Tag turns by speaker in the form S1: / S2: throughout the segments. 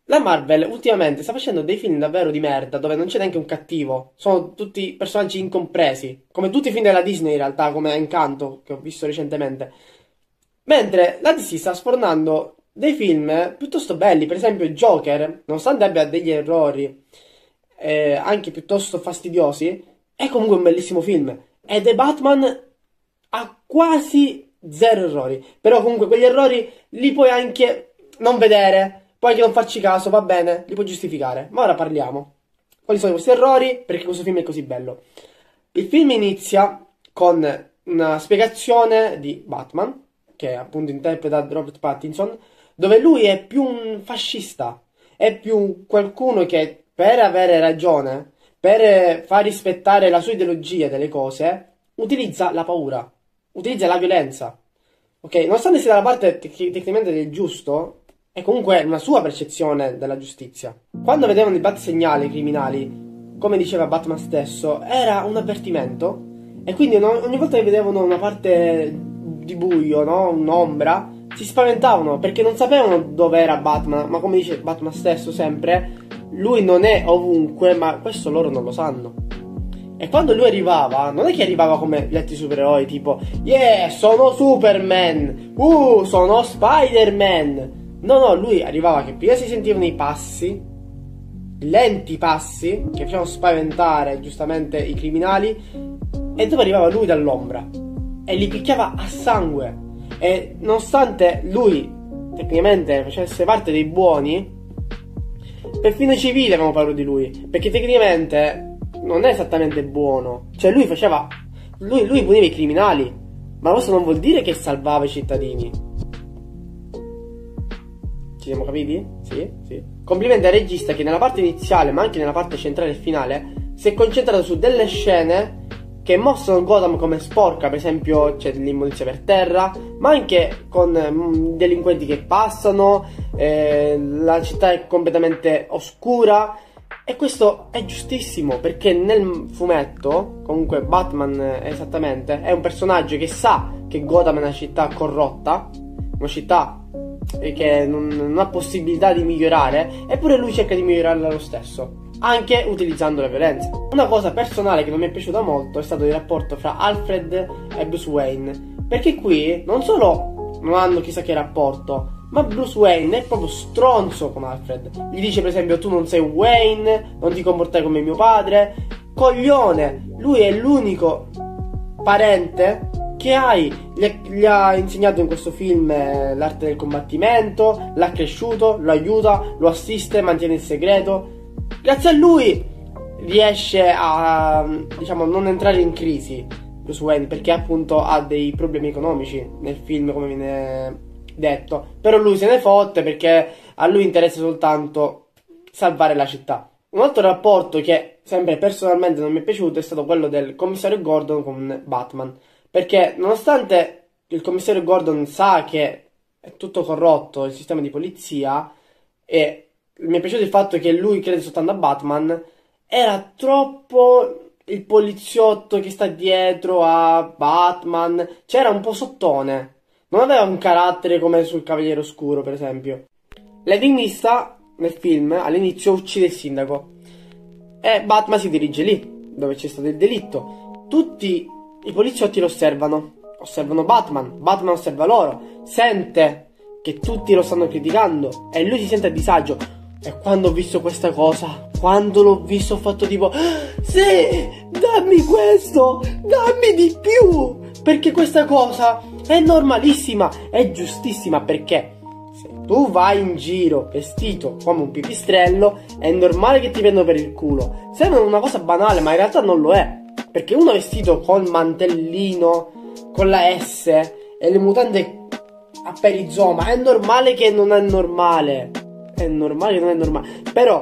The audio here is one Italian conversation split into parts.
S1: La Marvel ultimamente sta facendo dei film davvero di merda, dove non c'è neanche un cattivo, sono tutti personaggi incompresi, come tutti i film della Disney in realtà, come Encanto, che ho visto recentemente. Mentre la DC sta sfornando dei film piuttosto belli, per esempio Joker, nonostante abbia degli errori anche piuttosto fastidiosi, è comunque un bellissimo film. E The Batman ha quasi zero errori, però comunque quegli errori li puoi anche non vedere. Puoi anche non farci caso, va bene, li puoi giustificare. Ma ora parliamo. Quali sono questi errori? Perché questo film è così bello. Il film inizia con una spiegazione di Batman, che appunto interpreta Robert Pattinson, dove lui è più un fascista, è più qualcuno che per avere ragione, per far rispettare la sua ideologia delle cose, utilizza la paura, utilizza la violenza. Ok, nonostante sia dalla parte tecnicamente del giusto, è comunque una sua percezione della giustizia. Quando vedevano i bat-segnali i criminali, come diceva Batman stesso, era un avvertimento, e quindi ogni volta che vedevano una parte di buio, no? Un'ombra, si spaventavano perché non sapevano dove era Batman, ma come dice Batman stesso sempre, lui non è ovunque, ma questo loro non lo sanno. E quando lui arrivava, non è che arrivava come gli altri supereroi, tipo, yeah, sono Superman, sono Spider-Man. No, lui arrivava che prima si sentivano i passi, lenti passi, che facevano spaventare giustamente i criminali, e dopo arrivava lui dall'ombra, e li picchiava a sangue. E nonostante lui, tecnicamente, facesse parte dei buoni, perfino i civili avevano paura di lui, perché tecnicamente non è esattamente buono. Cioè lui faceva, lui puniva i criminali, ma questo non vuol dire che salvava i cittadini. Ci siamo capiti? Sì, sì. Complimenti al regista che nella parte iniziale, ma anche nella parte centrale e finale, si è concentrato su delle scene che mostrano Gotham come sporca. Per esempio c'è dell'immondizia per terra, ma anche con delinquenti che passano, la città è completamente oscura. E questo è giustissimo, perché nel fumetto, comunque Batman esattamente, è un personaggio che sa che Gotham è una città corrotta, una città che non ha possibilità di migliorare, eppure lui cerca di migliorarla lo stesso, anche utilizzando la violenza. Una cosa personale che non mi è piaciuta molto è stato il rapporto fra Alfred e Bruce Wayne, perché qui non solo non hanno chissà che rapporto, ma Bruce Wayne è proprio stronzo con Alfred. Gli dice per esempio: tu non sei Wayne, non ti comportare come mio padre. Coglione, lui è l'unico parente che gli ha insegnato in questo film l'arte del combattimento, l'ha cresciuto, lo aiuta, lo assiste, mantiene il segreto. Grazie a lui riesce a, diciamo, non entrare in crisi Bruce Wayne, perché appunto ha dei problemi economici nel film, come viene detto. Però lui se ne fotte, perché a lui interessa soltanto salvare la città. Un altro rapporto che sempre personalmente non mi è piaciuto è stato quello del commissario Gordon con Batman, perché nonostante il commissario Gordon sa che è tutto corrotto il sistema di polizia, e mi è piaciuto il fatto che lui crede soltanto a Batman, era troppo il poliziotto che sta dietro a Batman, c'era un po' sottone. Non aveva un carattere come sul Cavaliere Oscuro, per esempio. L'enigmista nel film all'inizio uccide il sindaco e Batman si dirige lì, dove c'è stato il delitto. Tutti i poliziotti lo osservano Batman osserva loro, sente che tutti lo stanno criticando e lui si sente a disagio. E quando ho visto questa cosa, quando l'ho visto, ho fatto tipo: sì, dammi questo, dammi di più, perché questa cosa è normalissima, è giustissima. Perché se tu vai in giro vestito come un pipistrello, è normale che ti prendano per il culo. Sembra una cosa banale, ma in realtà non lo è, perché uno vestito col mantellino, con la S e le mutande a perizoma, è normale che non è normale. È normale che non è normale. Però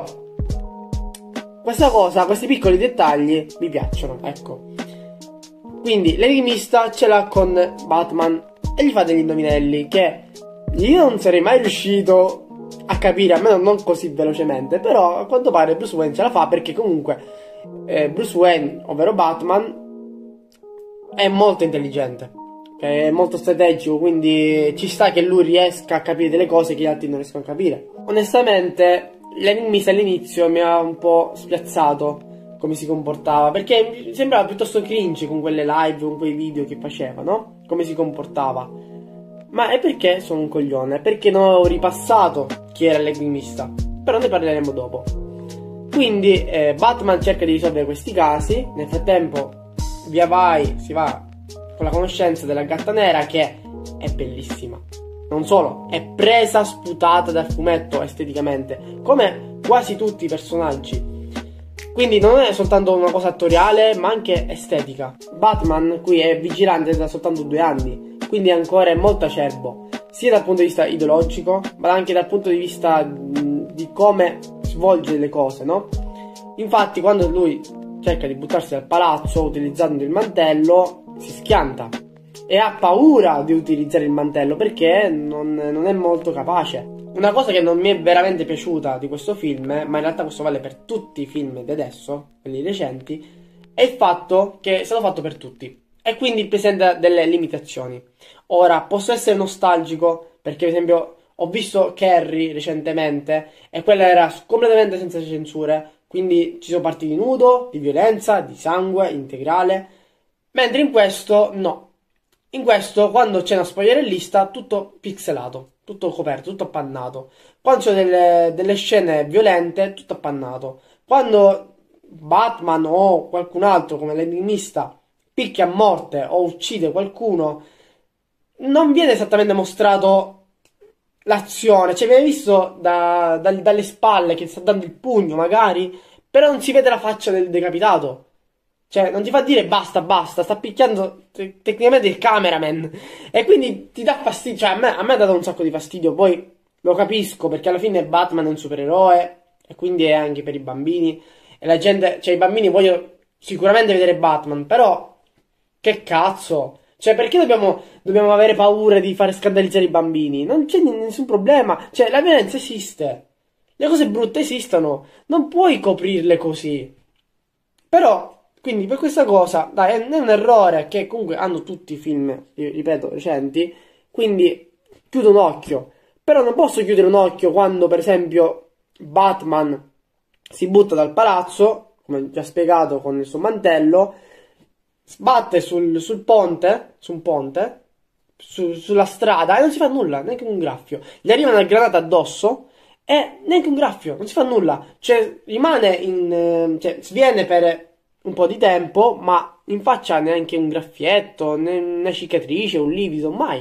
S1: questa cosa, questi piccoli dettagli mi piacciono, ecco. Quindi l'enigmista ce l'ha con Batman e gli fa degli indovinelli che io non sarei mai riuscito a capire, almeno non così velocemente. Però a quanto pare Bruce Wayne ce la fa, perché comunque Bruce Wayne, ovvero Batman, è molto intelligente, è molto strategico, quindi ci sta che lui riesca a capire delle cose che gli altri non riescono a capire. Onestamente l'enigmista all'inizio mi ha un po' spiazzato come si comportava, perché mi sembrava piuttosto cringe con quelle live, con quei video che faceva, no? Come si comportava. Ma è perché sono un coglione, è perché non ho ripassato chi era l'enigmista, però ne parleremo dopo. Quindi Batman cerca di risolvere questi casi, nel frattempo si va con la conoscenza della gatta nera, che è bellissima. Non solo, è presa sputata dal fumetto esteticamente, come quasi tutti i personaggi. Quindi non è soltanto una cosa attoriale, ma anche estetica. Batman qui è vigilante da soltanto 2 anni, quindi ancora è molto acerbo, sia dal punto di vista ideologico, ma anche dal punto di vista di come svolge le cose, no? Infatti quando lui cerca di buttarsi dal palazzo utilizzando il mantello, si schianta e ha paura di utilizzare il mantello perché non è molto capace. Una cosa che non mi è veramente piaciuta di questo film, ma in realtà questo vale per tutti i film di adesso, quelli recenti, è il fatto che è stato fatto per tutti e quindi presenta delle limitazioni. Ora, posso essere nostalgico perché, per esempio, ho visto Carrie recentemente e quella era completamente senza censure, quindi ci sono parti di nudo, di violenza, di sangue integrale, mentre in questo no. In questo, quando c'è una spogliarellista, tutto pixelato, tutto coperto, tutto appannato. Quando c'è delle scene violente, tutto appannato. Quando Batman o qualcun altro come l'enigmista picchia a morte o uccide qualcuno, non viene esattamente mostrato l'azione, cioè viene visto dalle spalle che sta dando il pugno magari, però non si vede la faccia del decapitato. Cioè, non ti fa dire basta, basta, sta picchiando tecnicamente il cameraman. E quindi ti dà fastidio. Cioè, a me ha dato un sacco di fastidio. Poi lo capisco, perché alla fine Batman è un supereroe. E quindi è anche per i bambini. E la gente, cioè, i bambini vogliono sicuramente vedere Batman. Però, che cazzo? Cioè, perché dobbiamo avere paura di fare scandalizzare i bambini? Non c'è nessun problema. Cioè, la violenza esiste. Le cose brutte esistono. Non puoi coprirle così. Però. Quindi per questa cosa, dai, è un errore che comunque hanno tutti i film, ripeto, recenti, quindi chiudo un occhio. Però non posso chiudere un occhio quando, per esempio, Batman si butta dal palazzo, come già spiegato con il suo mantello, sbatte sul ponte, su un ponte, sulla strada e non si fa nulla, neanche un graffio. Gli arriva una granata addosso e neanche un graffio, non si fa nulla. Cioè, rimane cioè, sviene per un po' di tempo, ma in faccia neanche un graffietto, né una cicatrice, un livido, mai.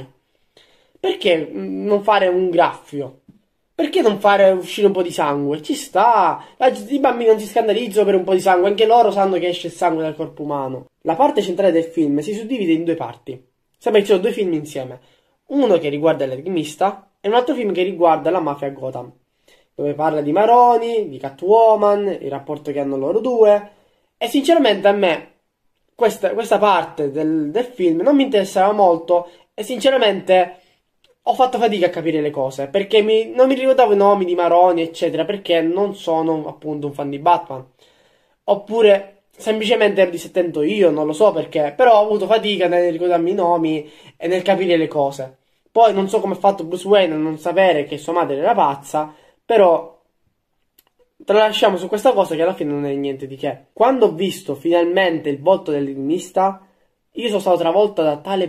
S1: Perché non fare un graffio? Perché non fare uscire un po' di sangue? Ci sta. I bambini non si scandalizzano per un po' di sangue, anche loro sanno che esce il sangue dal corpo umano. La parte centrale del film si suddivide in 2 parti. Sembra che ci sono 2 film insieme. Uno che riguarda l'enigmista e un altro film che riguarda la mafia a Gotham, dove parla di Maroni, di Catwoman, il rapporto che hanno loro due. E sinceramente a me questa parte del film non mi interessava molto e sinceramente ho fatto fatica a capire le cose perché non mi ricordavo i nomi di Maroni eccetera, perché non sono appunto un fan di Batman, oppure semplicemente ero disattento io, non lo so perché, però ho avuto fatica nel ricordarmi i nomi e nel capire le cose. Poi non so come ha fatto Bruce Wayne a non sapere che sua madre era pazza, però tralasciamo su questa cosa che alla fine non è niente di che. Quando ho visto finalmente il volto dell'enigmista, io sono stato travolto da tale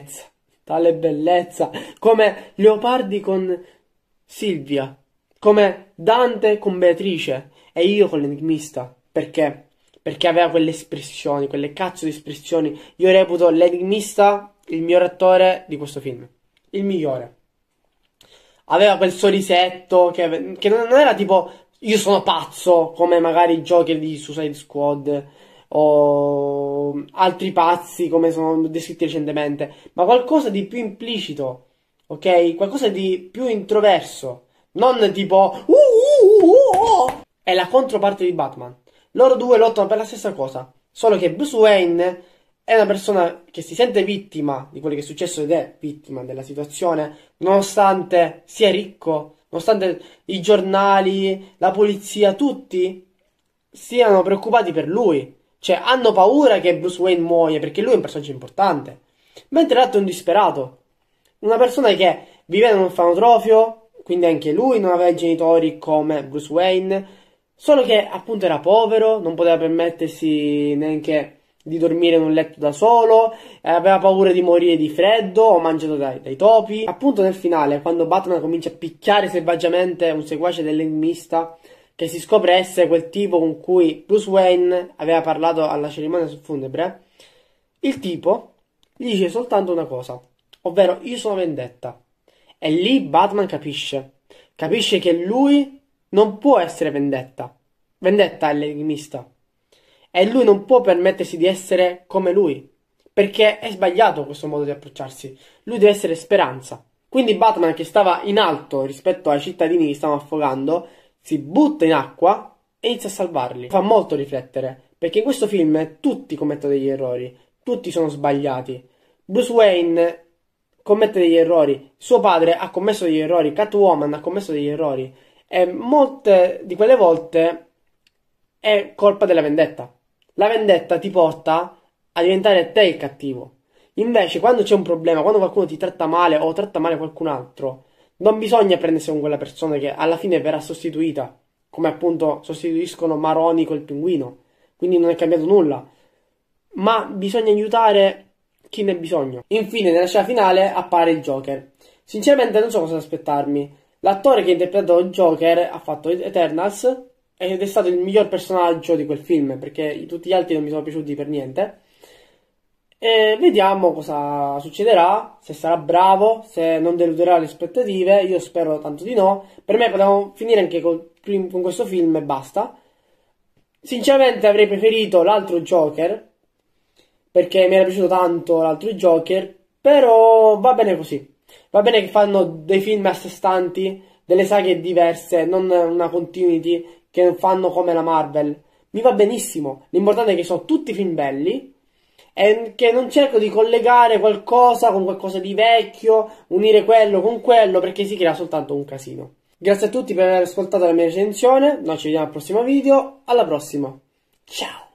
S1: bellezza, come Leopardi con Silvia, come Dante con Beatrice e io con l'enigmista. Perché? Perché aveva quelle espressioni, quelle cazzo di espressioni. Io reputo l'enigmista il miglior attore di questo film, il migliore. Aveva quel sorrisetto che non era tipo io sono pazzo, come magari i Joker di Suicide Squad o altri pazzi come sono descritti recentemente, ma qualcosa di più implicito, ok? Qualcosa di più introverso, non tipo è la controparte di Batman. Loro due lottano per la stessa cosa, solo che Bruce Wayne è una persona che si sente vittima di quello che è successo ed è vittima della situazione, nonostante sia ricco, nonostante i giornali, la polizia, tutti siano preoccupati per lui. Cioè, hanno paura che Bruce Wayne muoia perché lui è un personaggio importante. Mentre l'altro è un disperato. Una persona che vive in un orfanotrofio, quindi anche lui non aveva i genitori come Bruce Wayne, solo che appunto era povero, non poteva permettersi neanche di dormire in un letto da solo, aveva paura di morire di freddo o mangiato dai topi. Appunto nel finale, quando Batman comincia a picchiare selvaggiamente un seguace dell'enigmista, che si scopre essere quel tipo con cui Bruce Wayne aveva parlato alla cerimonia funebre, il tipo gli dice soltanto una cosa, ovvero io sono vendetta. E lì Batman capisce che lui non può essere vendetta. Vendetta è l'enigmista. E lui non può permettersi di essere come lui, perché è sbagliato questo modo di approcciarsi. Lui deve essere speranza. Quindi Batman, che stava in alto rispetto ai cittadini che stavano affogando, si butta in acqua e inizia a salvarli. Fa molto riflettere, perché in questo film tutti commettono degli errori, tutti sono sbagliati. Bruce Wayne commette degli errori, suo padre ha commesso degli errori, Catwoman ha commesso degli errori, e molte di quelle volte è colpa della vendetta. La vendetta ti porta a diventare te il cattivo. Invece, quando c'è un problema, quando qualcuno ti tratta male o tratta male qualcun altro, non bisogna prendersi con quella persona che alla fine verrà sostituita, come appunto sostituiscono Maroni col pinguino. Quindi non è cambiato nulla. Ma bisogna aiutare chi ne ha bisogno. Infine, nella scena finale appare il Joker. Sinceramente non so cosa aspettarmi. L'attore che ha interpretato il Joker ha fatto Eternals ed è stato il miglior personaggio di quel film, perché tutti gli altri non mi sono piaciuti per niente. E vediamo cosa succederà, se sarà bravo, se non deluderà le aspettative. Io spero tanto di no. Per me potevamo finire anche con questo film e basta. Sinceramente avrei preferito l'altro Joker, perché mi era piaciuto tanto l'altro Joker, però va bene così. Va bene che fanno dei film a sé stanti, delle saghe diverse, non una continuity che fanno come la Marvel. Mi va benissimo. L'importante è che sono tutti film belli e che non cerco di collegare qualcosa con qualcosa di vecchio, unire quello con quello, perché si crea soltanto un casino. Grazie a tutti per aver ascoltato la mia recensione, noi ci vediamo al prossimo video, alla prossima, ciao!